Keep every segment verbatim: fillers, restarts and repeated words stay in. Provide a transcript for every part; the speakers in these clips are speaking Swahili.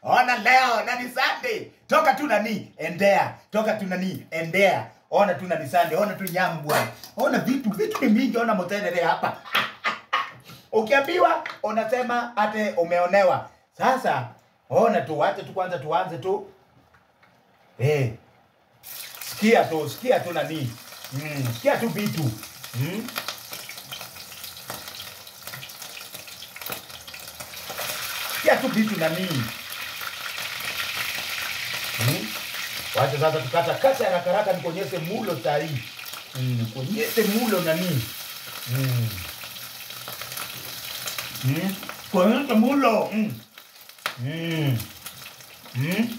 Ona leo na ni Sunday. Toka tu nani endea. Toka tu nani endea. Ona tu nani Sunday. Ona tu nyama bwana. Ona vitu vitu ni mingi. Ona motenere hapa. Ukiambiwa unasema ate umeonewa. Sasa ona tu wacha tu kwanza tuanze tu. Eh. Sikia tu, sikia tu nani. Mm, sikia tu vitu. Mm. Sikia tu vitu nani. Mm. Wacha sasa tukata kata haraka haraka nikonyeshe mulo sahi. Mm, konyeshe mulo nani. Mm. Mm. Konyeshe mulo. Mm. Mm. Mm.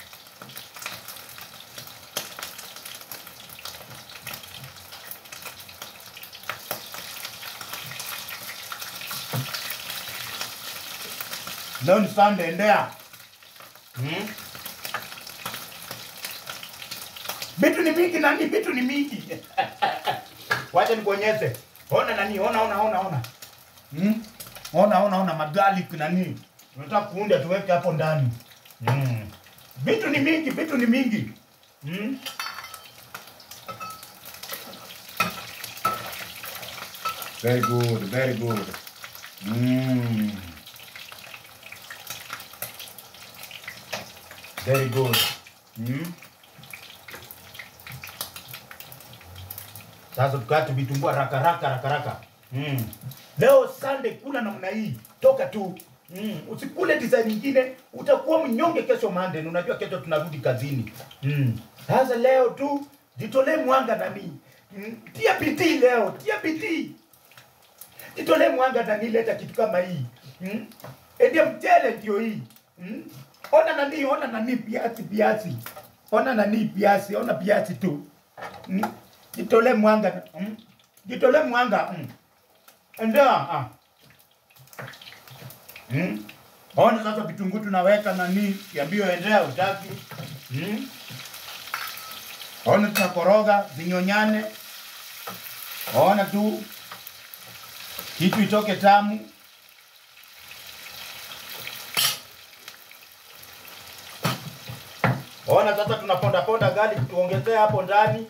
Leo ni Sunday endea. Hmm? Bitu ni mingi nani, bitu ni mingi. Wacha nikuonyeshe. Ona nani, ona ona ona ona. Hmm? Ona ona ona magarlic nani. Unataka kuunda tuweke hapo ndani. Hmm. Bitu ni mingi, bitu ni mingi. Hmm? Very good, very good. Hmm. Very good. Hmm? Sasa tukate vitumbua raka raka raka raka. Hmm. Leo Sunday kula namna hii. Toka tu. Hmm. Usikule design nyingine, utakuwa mnyonge kesho Monday. Unajua kesho tunarudi kazini. Hmm. Sasa leo tu jitolee mwanga nani. Hmm. Tia bidii leo, tia bidii. Jitolee mwanga nani, leta kitu kama hii. Hmm. Ndio mchele ndio hii. Hmm. Ona nani, ona nani piasi piasi. Ona nani piasi, ona piasi tu. Mm. Jitole mwanga. Mm. Jitole mwanga. Mm. Ndio ah. Mm. Ona sasa vitunguu tunaweka nani, kiambio endea utaki. Mm. Ona tunakoroga vinyonyane. Ona tu kitu itoke tamu. Ona sasa tunaponda ponda garlic tuongezea hapo ndani.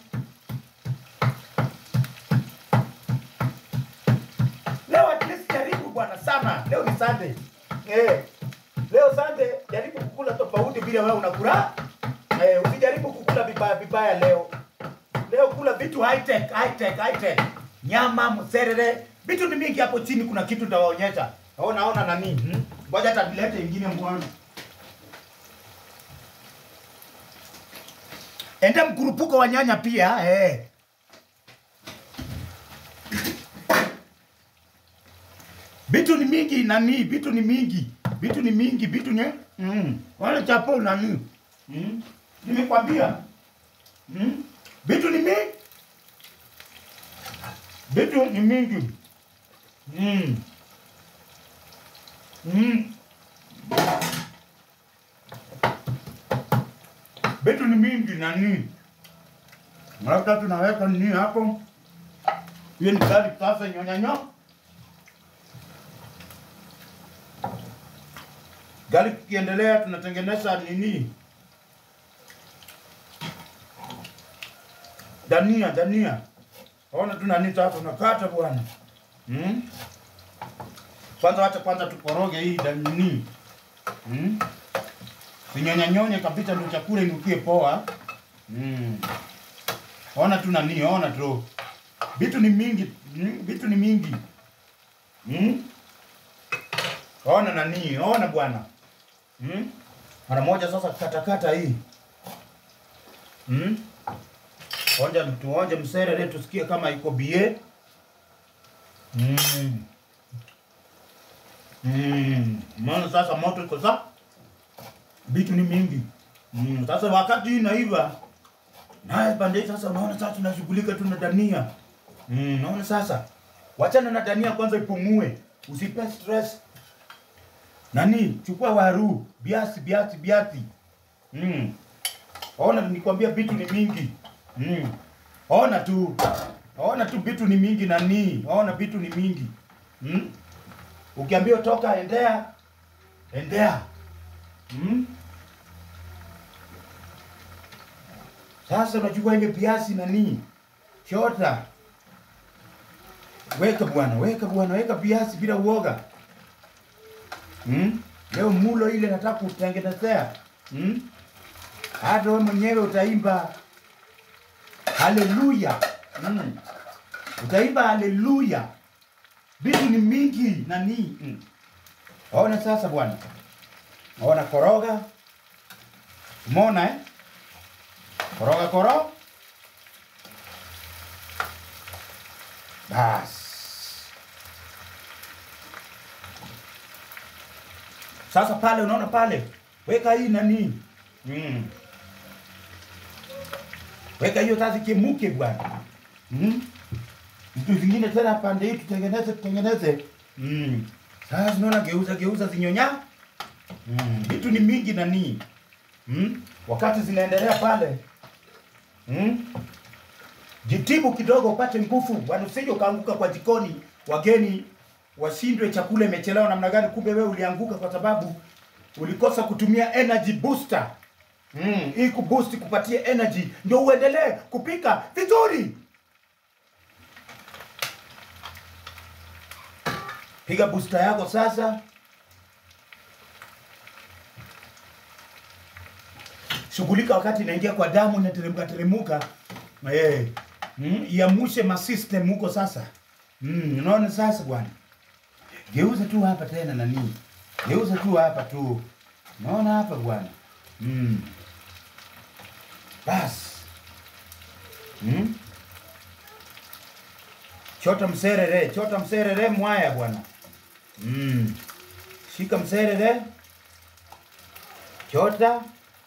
Leo at least jaribu bwana sana. Leo ni Sunday. Eh. Leo Sunday jaribu kukula tofauti bila wewe unakula. Eh, usijaribu kukula vibaya vibaya leo. Leo kula vitu high tech, high tech, high tech. Nyama, mserere, vitu ni mingi hapo chini kuna kitu nitawaonyesha. Ona ona nani? Hmm? Ngoja hata dilete nyingine mwana. Enda mkurupuko wa nyanya pia, eh. Bitu ni mingi nani, bitu ni mingi. Bitu ni mingi, bitu ni mm. Wale chapo nani? Mm. Nimekwambia. Mm. Bitu ni mingi. Bitu ni mingi. Mm. Mm. Bitu ni mingi nani. Mara tunaweka nini hapo? Hiyo ni garlic sasa nyonyanyo. Garlic kiendelea tunatengeneza nini? Dania, dania. Ona tuna nita hapo nakata bwana. Mm? Kwanza wacha kwanza tukoroge hii dania. Mm? Sinyonya nyonye kabisa ndio chakula inukie poa. Mm. Ona tu nani, ona tu. Vitu ni mingi, mm, vitu ni mingi. Mm? Ona nani, ona bwana. Mm? Mara moja sasa kata kata hii. Mm? Onja tuonje msere leo tusikie kama iko bie. Mm. Mm. Maana sasa moto iko sawa. Vitu ni mingi. Mm. Sasa wakati inaiva naye pande sasa unaona sasa tunashughulika tu na dania. Mm, unaona sasa. Wachana na dania kwanza ipumue. Usipe stress. Nani? Chukua waru, biasi biasi biasi. Mm. Ona nikwambia vitu ni mingi. Mm. Ona tu. Ona tu vitu ni mingi nani. Ona vitu ni mingi. Mm. Ukiambiwa toka endea. Endea. Hmm? Sasa unachukua ile viazi nani? Chota. Weka bwana, weka bwana, weka viazi bila uoga. Hmm? Leo mulo ile nataka kutengenezea. Hmm? Hata wewe mwenyewe utaimba haleluya. Hmm. Utaimba haleluya. Vitu ni mingi nani? Hmm. Ona sasa bwana. Ona koroga. Umeona eh? Koroga koroga. Bas. Sasa pale unaona pale. Weka hii nani? Mm. Weka hiyo tazi kimuke bwana. Mm. Vitu vingine tena pande hii tutengeneze tutengeneze. Mm. Sasa unaona geuza geuza zinyonya. Mm. Vitu ni mingi nani? Mm. Wakati zinaendelea pale. Mm. Jitibu kidogo upate nguvu. Bwana usije ukaanguka kwa jikoni. Wageni washindwe chakula imechelewa namna gani, kumbe wewe ulianguka kwa sababu ulikosa kutumia energy booster. Mm, hii kuboost kupatie energy ndio uendelee kupika vizuri. Piga booster yako sasa. Shughulika wakati inaingia kwa damu na teremka teremuka. Eh. Mm, iamushe ma system huko sasa. Mm, unaona sasa bwana. Geuza tu hapa tena nani? Geuza tu hapa tu. Unaona hapa bwana. Mm. Bas. Mm. Chota mserere, chota mserere mwaya bwana. Mm. Shika mserere. Chota.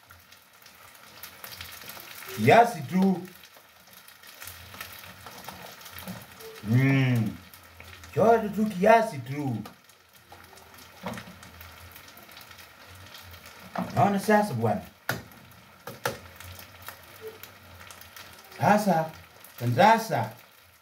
Kiasi tu. Mm. Chota tu kiasi tu. Naona sasa bwana. Sasa, sasa.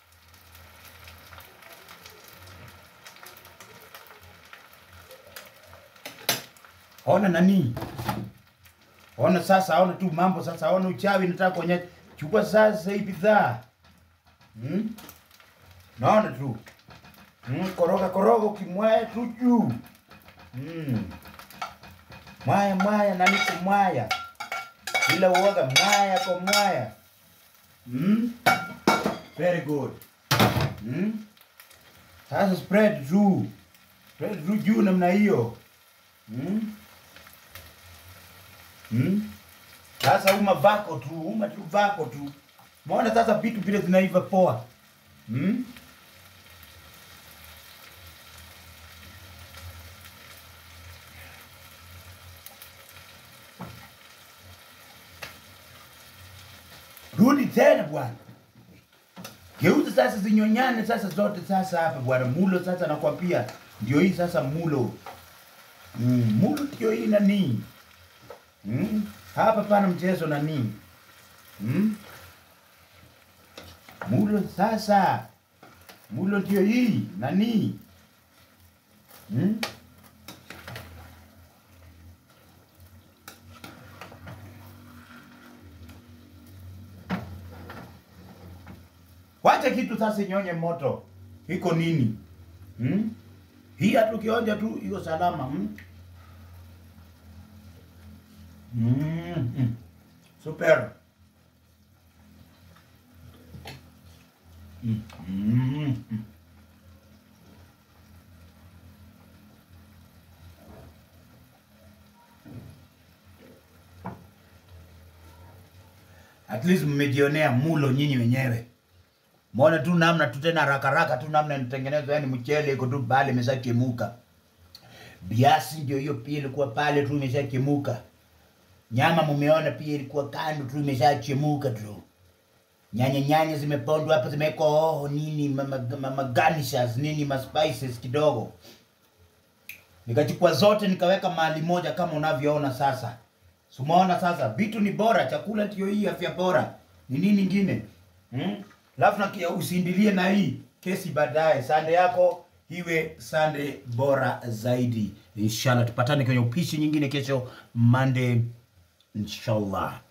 Ona nani? Ona sasa, ona tu mambo sasa, ona uchawi nataka kuonyesha. Chukua sasa hii bidhaa. Hmm? Naona tu. Hmm, koroga koroga ukimwaya tu juu. Hmm. Mwaya mwaya nani kumwaya. Bila uoga mwaya kwa mwaya. Hmm? Very good. Hmm? Sasa spread juu. Spread juu juu namna hiyo. Hmm? Hmm? Sasa uma vako tu, uma tu vako tu. Maona sasa vitu vile zinaiva poa. Hmm? Rudi tena bwana. Geuza sasa zinyonyane sasa zote sasa hapa bwana. Mulo sasa nakwambia ndio hii sasa mulo. Mm, mulo ndio hii nani? Mm, hapa pana mchezo nani? Mm? Mulo sasa. Mulo ndio hii nani? Mm? Wacha kitu sasa nyonye moto. Iko nini? Hmm? Hii hatu kionja tu iko salama. Hmm? Mm -hmm. Super. Mm -hmm. At least mmejionea mulo nyinyi wenyewe. Muone tu namna tu tena haraka haraka tu namna inatengenezwa, yani mchele iko tu pale imeshachemuka. Biasi ndio hiyo pia ilikuwa pale tu imeshachemuka. Nyama mumeona pia ilikuwa kando tu imeshachemuka tu. Nyanya nyanya zimepondwa hapa zimewekwa hoho nini mama, mama garnishes nini ma spices kidogo. Nikachukua zote nikaweka mahali moja kama unavyoona sasa. Sumaona sasa vitu ni bora, chakula ndio hii afya bora. Ni nini nyingine? Hmm? Alafu na usindilie na hii kesi baadaye. Sande yako iwe Sunday bora zaidi. Inshallah tupatane kwenye upishi nyingine kesho Monday inshallah.